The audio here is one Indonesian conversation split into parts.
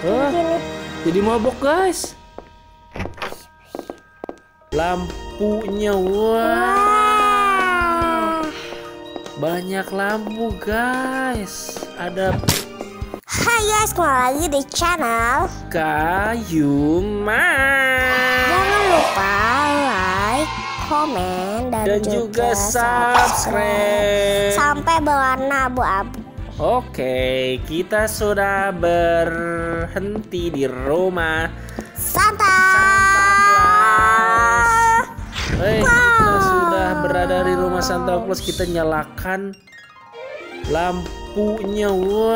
Gini. Jadi mabok guys. Lampunya, Wah. banyak lampu guys. Ada Hai guys, kembali lagi di channel Kayuman. Jangan lupa like, komen, dan juga subscribe sampai berwarna abu-abu. Oke, kita sudah berhenti di rumah Santa. Kita sudah berada di rumah Santa Claus. Kita nyalakan lampunya.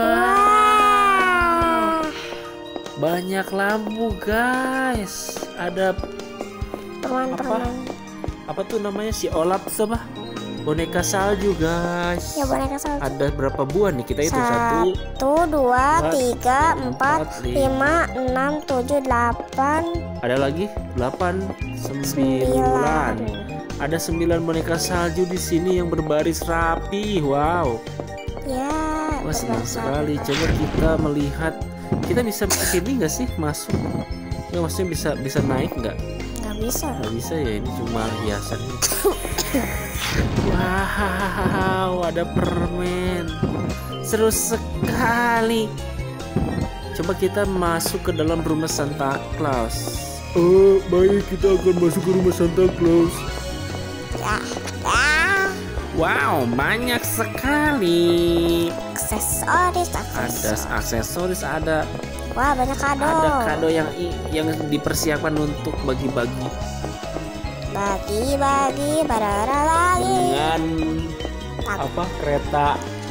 Wah. Banyak lampu guys. Ada Teman-teman. apa tuh namanya, si Olaf tuh apa? Boneka salju guys. Ya, boneka salju. Ada berapa buah nih kita itu? 1, 2, 3, 4, 5, 6, 7, 8. Ada lagi 8, 9. Ada 9 boneka salju di sini yang berbaris rapi. Wow. Ya. Wah, senang sekali. Coba kita melihat, kita bisa sini nggak sih masuk? Ya, maksudnya bisa naik nggak? Nggak bisa. Nggak bisa ya, ini cuma hiasan. Wow, ada permen. Seru sekali. Coba kita masuk ke dalam rumah Santa Claus. Oh, baik, kita akan masuk ke rumah Santa Claus. Ya. Wow, banyak sekali. Aksesoris. Ada aksesoris, ada Wah, banyak kado. ada kado yang dipersiapkan untuk bagi-bagi. Bagi-bagi pada lagi. Dengan apa, kereta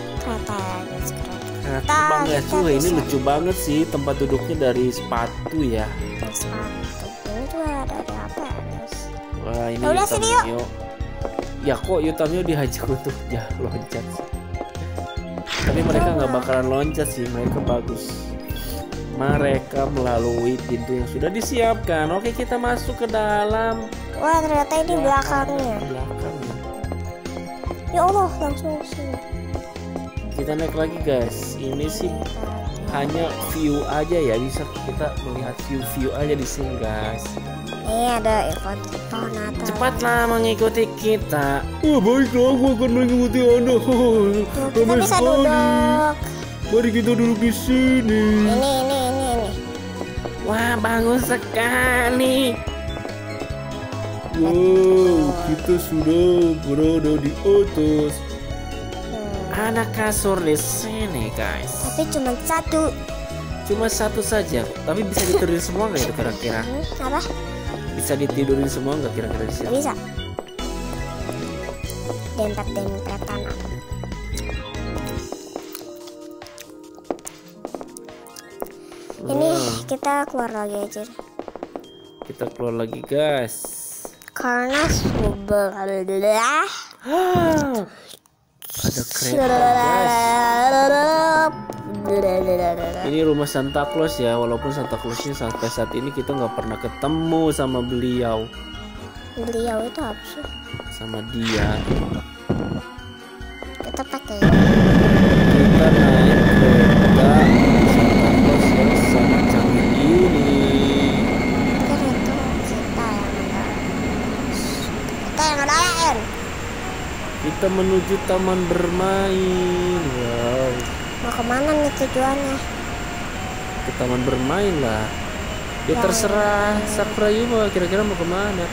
banget juga. Ini lucu banget sih, tempat duduknya dari sepatu ya. Sepatu ini juga dari apa ya guys? Wah, ini Udah sini yuk. Ya kok Yutamio diajak untuk loncat sih. Tapi mereka nggak bakalan loncat sih, mereka bagus. Mereka melalui pintu yang sudah disiapkan. Oke, kita masuk ke dalam. Wah, ternyata ini belakangnya. Ya Allah, langsung sini. Kita naik lagi guys. Ini sih hanya view aja ya, bisa kita melihat view aja di sini guys. Ini ada event pohon Natal. Cepatlah mengikuti kita. Oh, baiklah, aku akan mengikuti Anda. Kita bisa duduk. Mari kita duduk di sini. Ini. Wah, bagus sekali. Wow, kita sudah berada di atas. Ada kasur di sini guys. Tapi Cuma satu saja. Tapi bisa ditidurin semua nggak itu kira-kira? Apa? Bisa ditidurin semua nggak kira-kira di sini? Bisa. Dempet-dempetan. Ini kita keluar lagi aja. Kita keluar lagi guys. Karena sebelah ada kereta guys. Ini rumah Santa Claus ya. Walaupun Santa Clausnya sampai saat ini kita nggak pernah ketemu sama beliau. Beliau itu apa sih? Sama dia. Kita pakai. Kita naik kereta Santa Claus yang sangat canggih ini. Kan itu kita yang ngadain. Kita menuju taman bermain. Wow. Mau kemana nih tujuannya? Ke taman bermain lah. Ya terserah Sakura Yuma, kira-kira mau kemana.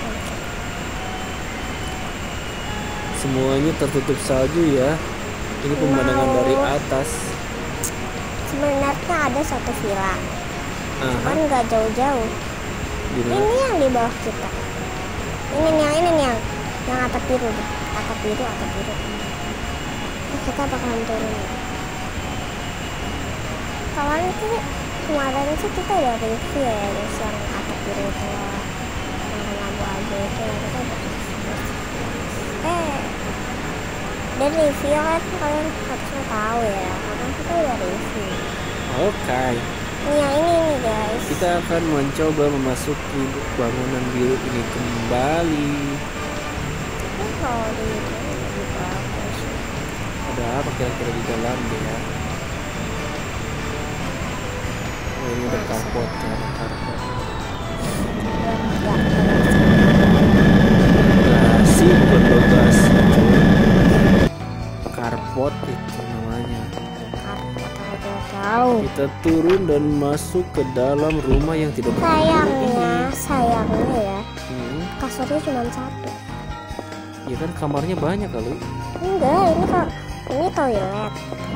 Semuanya tertutup salju ya. Ini pemandangan dari atas. Sebenarnya ada satu villa, cuman nggak jauh-jauh. Ini yang di bawah kita. Ini nih yang atap biru. Atap biru. Kita bakalan turun. Kemarin sih kita udah review ya guys, yang atap biru itu loh, yang abu-abu itu ya, kita udah review. Dan review kan kalian harusnya tahu ya, karena kita udah review. Oke. Yang ini nih guys. Kita akan mencoba memasuki bangunan biru ini kembali. Tapi kalau di itu lebih bagus. Ada apa kira-kira di dalam ya? ini ada karpot ya, ada karpot. Bagasi bukan bagasi, cuy. Karpot itu namanya. Kita turun dan masuk ke dalam rumah yang tidak sayangnya ya. Kasurnya cuma satu. Ya kan kamarnya banyak kali. Enggak, ini toilet.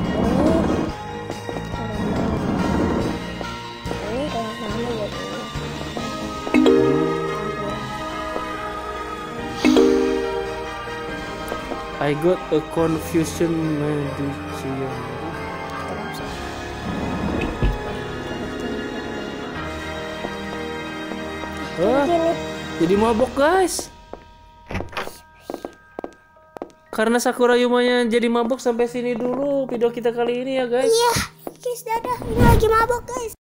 Ini kayak mana gitu. I got a confusion medicine. Jadi mabok guys. Karena Sakura Yumanya jadi mabok, sampai sini dulu video kita kali ini ya guys. Iya guys, dadah. Ini lagi mabok guys.